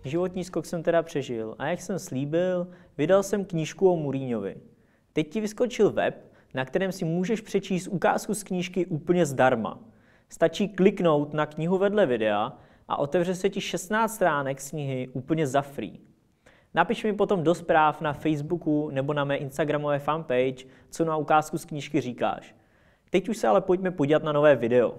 Životní skok jsem teda přežil a jak jsem slíbil, vydal jsem knížku o Mourinhovi. Teď ti vyskočil web, na kterém si můžeš přečíst ukázku z knížky úplně zdarma. Stačí kliknout na knihu vedle videa a otevře se ti 16 stránek z knihy úplně za free. Napiš mi potom do zpráv na Facebooku nebo na mé Instagramové fanpage, co na ukázku z knížky říkáš. Teď už se ale pojďme podívat na nové video.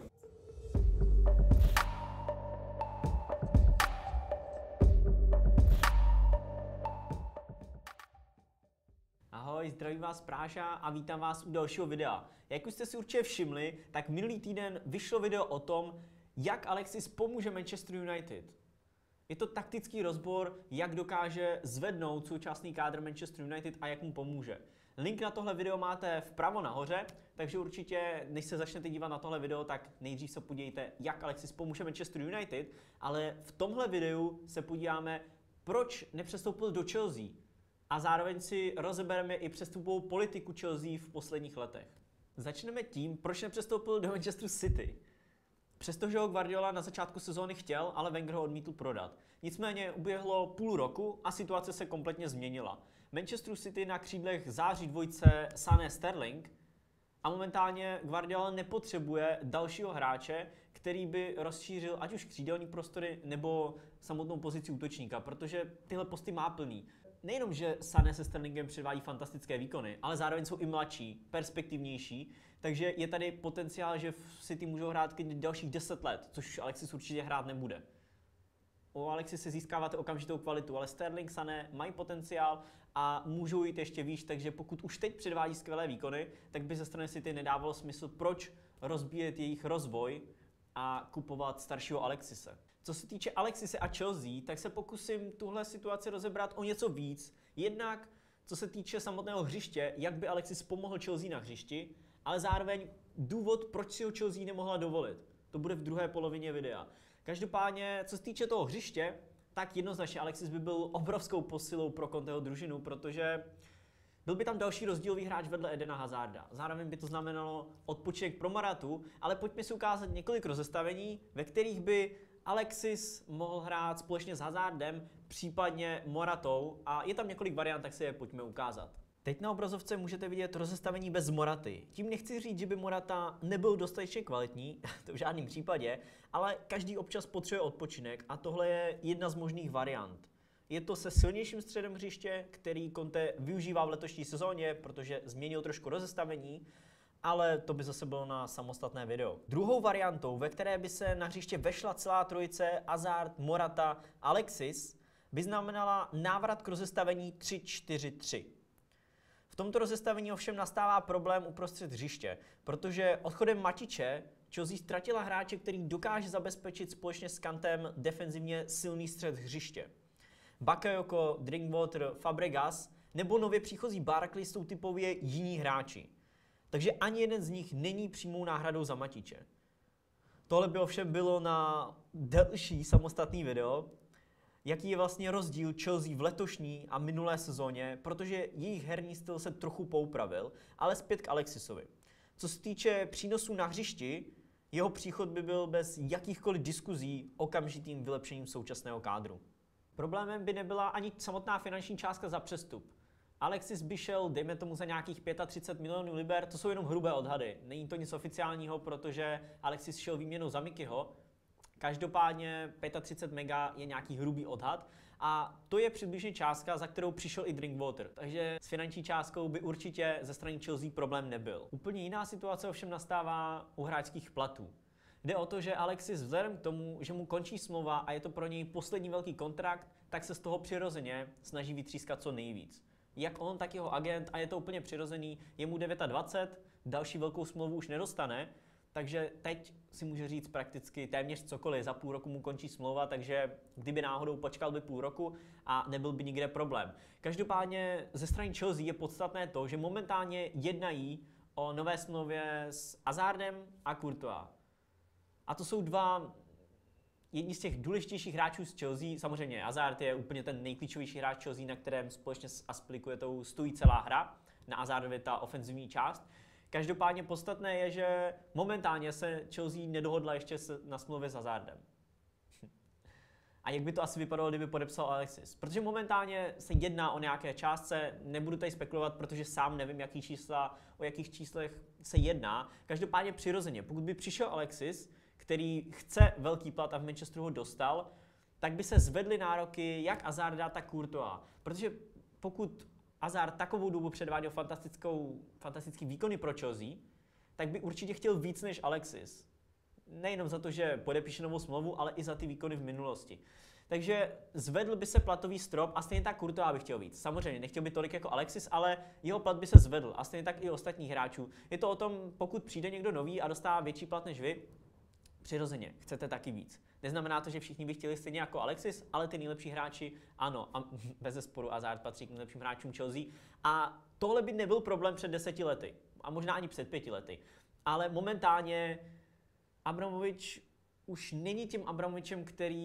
Ahoj, zdravím vás Práša a vítám vás u dalšího videa. Jak už jste si určitě všimli, tak minulý týden vyšlo video o tom, jak Alexis pomůže Manchester United. Je to taktický rozbor, jak dokáže zvednout současný kádr Manchester United a jak mu pomůže. Link na tohle video máte vpravo nahoře, takže určitě, než se začnete dívat na tohle video, tak nejdřív se podívejte, jak Alexis pomůže Manchester United, ale v tomhle videu se podíváme, proč nepřestoupil do Chelsea. A zároveň si rozebereme i přestupovou politiku Chelsea v posledních letech. Začneme tím, proč nepřestoupil do Manchesteru City. Přestože ho Guardiola na začátku sezóny chtěl, ale Wenger ho odmítl prodat. Nicméně uběhlo půl roku a situace se kompletně změnila. Manchesteru City na křídlech září dvojce Sané Sterling a momentálně Guardiola nepotřebuje dalšího hráče, který by rozšířil ať už křídelní prostory nebo samotnou pozici útočníka, protože tyhle posty má plný. Nejenom, že Sané se Sterlingem předvádí fantastické výkony, ale zároveň jsou i mladší, perspektivnější, takže je tady potenciál, že v City můžou hrát klidně dalších 10 let, což Alexis určitě hrát nebude. O Alexis se získáváte okamžitou kvalitu, ale Sterling, Sané mají potenciál a můžou jít ještě výš, takže pokud už teď předvádí skvělé výkony, tak by ze strany City nedávalo smysl, proč rozbíjet jejich rozvoj a kupovat staršího Alexise. Co se týče Alexise a Chelsea, tak se pokusím tuhle situaci rozebrat o něco víc. Jednak co se týče samotného hřiště, jak by Alexis pomohl Chelsea na hřišti, ale zároveň důvod, proč si ho Chelsea nemohla dovolit. To bude v druhé polovině videa. Každopádně, co se týče toho hřiště, tak jednoznačně Alexis by byl obrovskou posilou pro Conteho družinu, protože byl by tam další rozdílový hráč vedle Edena Hazarda. Zároveň by to znamenalo odpočinek pro Moratu, ale pojďme si ukázat několik rozestavení, ve kterých by Alexis mohl hrát společně s Hazardem, případně Moratou a je tam několik variant, tak si je pojďme ukázat. Teď na obrazovce můžete vidět rozestavení bez Moraty. Tím nechci říct, že by Morata nebyl dostatečně kvalitní, to v žádném případě, ale každý občas potřebuje odpočinek a tohle je jedna z možných variant. Je to se silnějším středem hřiště, který Conte využívá v letošní sezóně, protože změnil trošku rozestavení, ale to by zase bylo na samostatné video. Druhou variantou, ve které by se na hřiště vešla celá trojice Hazard, Morata, Alexis, by znamenala návrat k rozestavení 3-4-3. V tomto rozestavení ovšem nastává problém uprostřed hřiště, protože odchodem Matiče Chelsea ztratila hráče, který dokáže zabezpečit společně s Kantem defenzivně silný střed hřiště. Bakayoko, Drinkwater, Fabregas nebo nově příchozí Barkley jsou typově jiní hráči. Takže ani jeden z nich není přímou náhradou za Matiče. Tohle by ovšem bylo na delší samostatný video, jaký je vlastně rozdíl Chelsea v letošní a minulé sezóně, protože jejich herní styl se trochu poupravil, ale zpět k Alexisovi. Co se týče přínosů na hřišti, jeho příchod by byl bez jakýchkoliv diskuzí okamžitým vylepšením současného kádru. Problémem by nebyla ani samotná finanční částka za přestup. Alexis by šel, dejme tomu, za nějakých 35 milionů liber, to jsou jenom hrubé odhady. Není to nic oficiálního, protože Alexis šel výměnou za Mikyho. Každopádně 35 mega je nějaký hrubý odhad a to je přibližně částka, za kterou přišel i Drinkwater. Takže s finanční částkou by určitě ze strany Chelsea problém nebyl. Úplně jiná situace ovšem nastává u hráčských platů. Jde o to, že Alexis vzhledem k tomu, že mu končí smlouva a je to pro něj poslední velký kontrakt, tak se z toho přirozeně snaží vytřískat co nejvíc. Jak on, tak jeho agent, a je to úplně přirozený, je mu 29, další velkou smlouvu už nedostane, takže teď si může říct prakticky téměř cokoliv, za půl roku mu končí smlouva, takže kdyby náhodou počkal by půl roku a nebyl by nikde problém. Každopádně ze strany Chelsea je podstatné to, že momentálně jednají o nové smlouvě s Hazardem a Courtois. A to jsou jedni z těch důležitějších hráčů z Chelsea. Samozřejmě Hazard je úplně ten nejklíčovější hráč Chelsea, na kterém společně s Azpilicuetou stojí celá hra. Na Hazardově ta ofenzivní část. Každopádně podstatné je, že momentálně se Chelsea nedohodla ještě na smlouvě s Hazardem. A jak by to asi vypadalo, kdyby podepsal Alexis? Protože momentálně se jedná o nějaké částce, nebudu tady spekulovat, protože sám nevím, o jakých číslech se jedná. Každopádně přirozeně, pokud by přišel Alexis, který chce velký plat a v Manchesteru ho dostal, tak by se zvedly nároky jak Hazarda, tak Courtois. Protože pokud Hazard takovou dobu předváděl fantastický výkony pro Chelsea, tak by určitě chtěl víc než Alexis. Nejenom za to, že podepíše novou smlouvu, ale i za ty výkony v minulosti. Takže zvedl by se platový strop a stejně tak Courtois by chtěl víc. Samozřejmě nechtěl by tolik jako Alexis, ale jeho plat by se zvedl a stejně tak i ostatních hráčů. Je to o tom, pokud přijde někdo nový a dostává větší plat než vy, přirozeně chcete taky víc. Neznamená to, že všichni by chtěli stejně jako Alexis, ale ty nejlepší hráči ano, a bezesporu Hazard patří k nejlepším hráčům Chelsea. A tohle by nebyl problém před 10 lety, a možná ani před 5 lety. Ale momentálně Abramovich už není tím Abramovičem,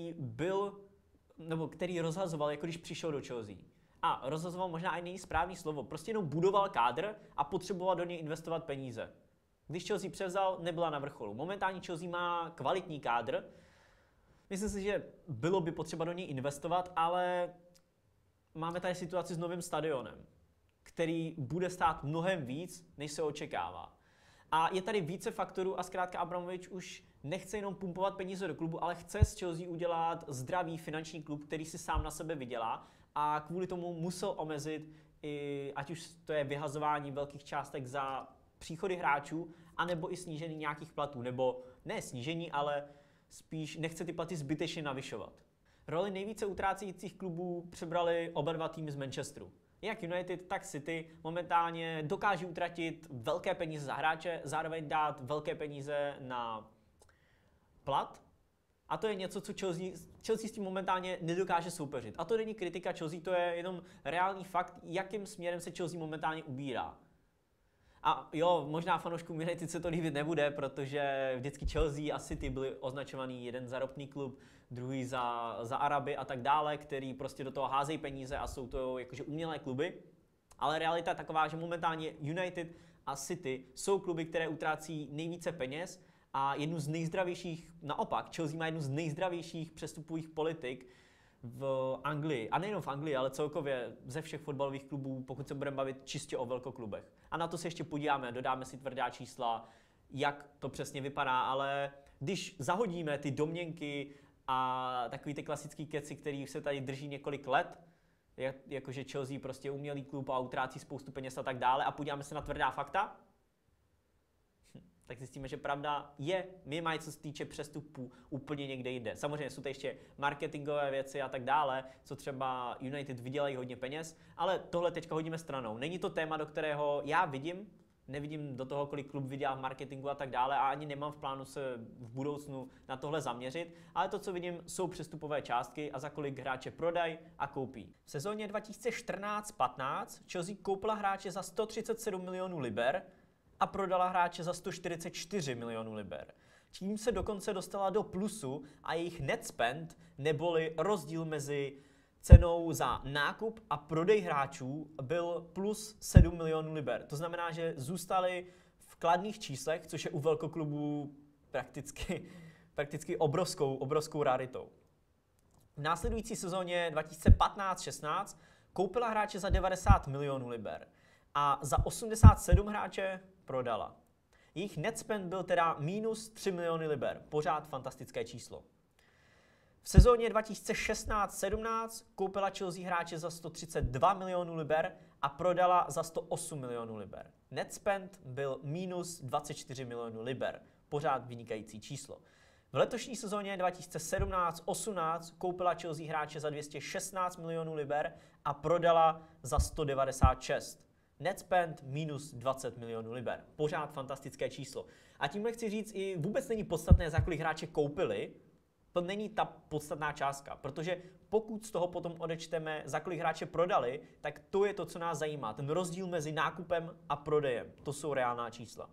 který rozhazoval, jako když přišel do Chelsea. A rozhazoval možná i není správný slovo, prostě jenom budoval kádr a potřeboval do něj investovat peníze. Když Chelsea převzal, nebyla na vrcholu. Momentálně Chelsea má kvalitní kádr. Myslím si, že bylo by potřeba do něj investovat, ale máme tady situaci s novým stadionem, který bude stát mnohem víc, než se očekává. A je tady více faktorů a zkrátka Abramovich už nechce jenom pumpovat peníze do klubu, ale chce z Chelsea udělat zdravý finanční klub, který si sám na sebe vydělá, a kvůli tomu musel omezit i, ať už to je vyhazování velkých částek za příchody hráčů, anebo i snížení nějakých platů, nebo ne snížení, ale spíš nechce ty platy zbytečně navyšovat. Roli nejvíce utrácejících klubů přebrali oba dva týmy z Manchesteru. Jak United, tak City momentálně dokáží utratit velké peníze za hráče, zároveň dát velké peníze na plat. A to je něco, co Chelsea s tím momentálně nedokáže soupeřit. A to není kritika Chelsea, to je jenom reálný fakt, jakým směrem se Chelsea momentálně ubírá. A jo, možná fanouškům United se to líbit nebude, protože vždycky Chelsea a City byli označovaný jeden za ropný klub, druhý za Araby a tak dále, který prostě do toho házejí peníze a jsou to jakože umělé kluby. Ale realita je taková, že momentálně United a City jsou kluby, které utrácí nejvíce peněz a jednu z nejzdravějších, naopak, Chelsea má jednu z nejzdravějších přestupových politik v Anglii. A nejenom v Anglii, ale celkově ze všech fotbalových klubů, pokud se budeme bavit čistě o velkoklubech. A na to se ještě podíváme, dodáme si tvrdá čísla, jak to přesně vypadá, ale když zahodíme ty domněnky a takový ty klasický keci, který se tady drží několik let, jakože Chelsea prostě umělý klub a utrácí spoustu peněz a tak dále, a podíváme se na tvrdá fakta, tak zjistíme, že pravda je minimálně co se týče přestupů úplně někde jinde. Samozřejmě jsou to ještě marketingové věci a tak dále, co třeba United vydělají hodně peněz, ale tohle teďka hodíme stranou. Není to téma, do kterého já nevidím do toho, kolik klub vydělá v marketingu a tak dále, a ani nemám v plánu se v budoucnu na tohle zaměřit, ale to, co vidím, jsou přestupové částky a za kolik hráče prodají a koupí. V sezóně 2014-15 Chelsea koupila hráče za 137 milionů liber a prodala hráče za 144 milionů liber. Tím se dokonce dostala do plusu a jejich net spend, neboli rozdíl mezi cenou za nákup a prodej hráčů, byl plus 7 milionů liber. To znamená, že zůstali v kladných číslech, což je u velkoklubů prakticky obrovskou raritou. V následující sezóně 2015-16 koupila hráče za 90 milionů liber a za 87 hráče prodala. Jejich net spend byl teda minus 3 miliony liber, pořád fantastické číslo. V sezóně 2016-17 koupila Chelsea hráče za 132 milionů liber a prodala za 108 milionů liber. Net spend byl minus 24 milionů liber, pořád vynikající číslo. V letošní sezóně 2017-18 koupila Chelsea hráče za 216 milionů liber a prodala za 196. Net spend minus 20 milionů liber. Pořád fantastické číslo. A tímhle chci říct, i vůbec není podstatné, za kolik hráče koupili. To není ta podstatná částka, protože pokud z toho potom odečteme, za kolik hráče prodali, tak to je to, co nás zajímá. Ten rozdíl mezi nákupem a prodejem. To jsou reálná čísla.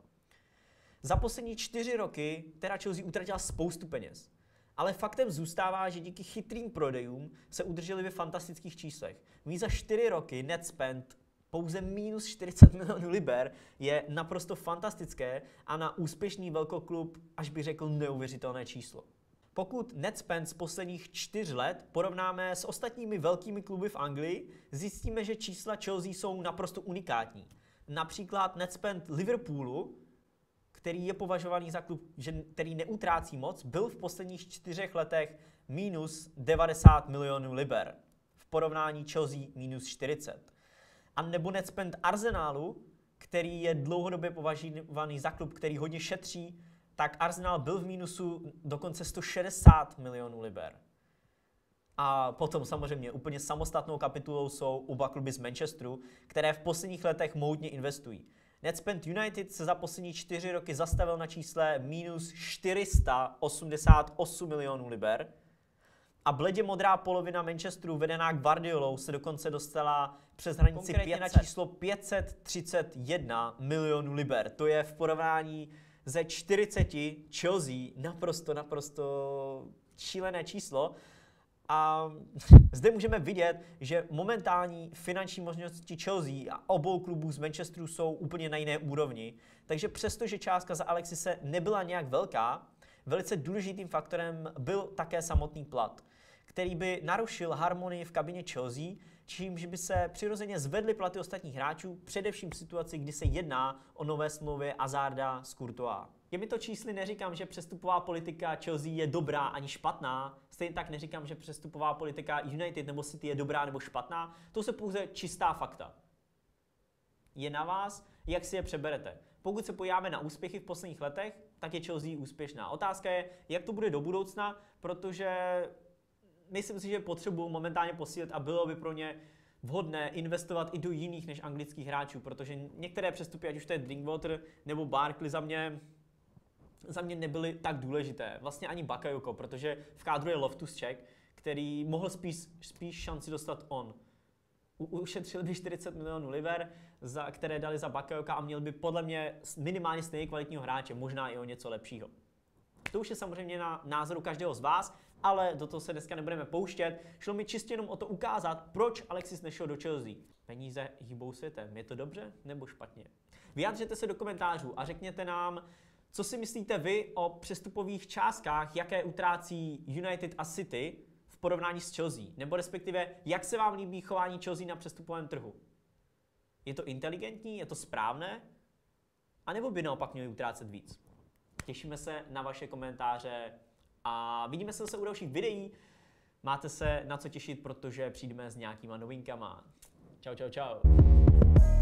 Za poslední 4 roky teda Chelsea utratila spoustu peněz. Ale faktem zůstává, že díky chytrým prodejům se udrželi ve fantastických číslech. Víc za 4 roky net spend pouze minus 40 milionů liber je naprosto fantastické a na úspěšný velkoklub, až bych řekl, neuvěřitelné číslo. Pokud net spend z posledních 4 let porovnáme s ostatními velkými kluby v Anglii, zjistíme, že čísla Chelsea jsou naprosto unikátní. Například net spend Liverpoolu, který je považovaný za klub, který neutrácí moc, byl v posledních 4 letech minus 90 milionů liber. V porovnání Chelsea minus 40. A nebo net spend Arsenalu, který je dlouhodobě považovaný za klub, který hodně šetří, tak Arsenal byl v mínusu dokonce 160 milionů liber. A potom samozřejmě úplně samostatnou kapitulou jsou oba kluby z Manchesteru, které v posledních letech mohutně investují. Net spend United se za poslední 4 roky zastavil na čísle minus 488 milionů liber. A bledě modrá polovina Manchesteru vedená Guardiolou se dokonce dostala přes hranici 500. Na číslo 531 milionů liber. To je v porovnání ze 40 Chelsea naprosto šílené číslo. A zde můžeme vidět, že momentální finanční možnosti Chelsea a obou klubů z Manchesteru jsou úplně na jiné úrovni. Takže přestože částka za Alexise nebyla nějak velká, velice důležitým faktorem byl také samotný plat, který by narušil harmonii v kabině Chelsea, čímž by se přirozeně zvedly platy ostatních hráčů, především v situaci, kdy se jedná o nové smlouvě Hazarda s Courtois. Těmito čísly neříkám, že přestupová politika Chelsea je dobrá ani špatná, stejně tak neříkám, že přestupová politika United nebo City je dobrá nebo špatná, to jsou pouze čistá fakta. Je na vás, jak si je přeberete. Pokud se podíváme na úspěchy v posledních letech, tak je Chelsea úspěšná. Otázka je, jak to bude do budoucna, protože myslím si, že potřebují momentálně posílit a bylo by pro ně vhodné investovat i do jiných než anglických hráčů, protože některé přestupy, ať už to je Drinkwater nebo Barkley, za mě nebyly tak důležité. Vlastně ani Bakayoko, protože v kádru je Loftus-Cheek, který mohl spíš šanci dostat on. Ušetřil by 40 milionů liber, které dali za Bakayoka a měl by podle mě minimálně stejně kvalitního hráče, možná i o něco lepšího. To už je samozřejmě na názoru každého z vás, ale do toho se dneska nebudeme pouštět. Šlo mi čistě jenom o to ukázat, proč Alexis nešel do Chelsea. Peníze hýbou světem. Je to dobře nebo špatně? Vyjádřete se do komentářů a řekněte nám, co si myslíte vy o přestupových částkách, jaké utrácí United a City v porovnání s Chelsea, nebo respektive, jak se vám líbí chování Chelsea na přestupovém trhu. Je to inteligentní, je to správné, a nebo by naopak měli utrácet víc? Těšíme se na vaše komentáře a vidíme se zase u dalších videí. Máte se na co těšit, protože přijdeme s nějakýma novinkama. Čau, čau, čau.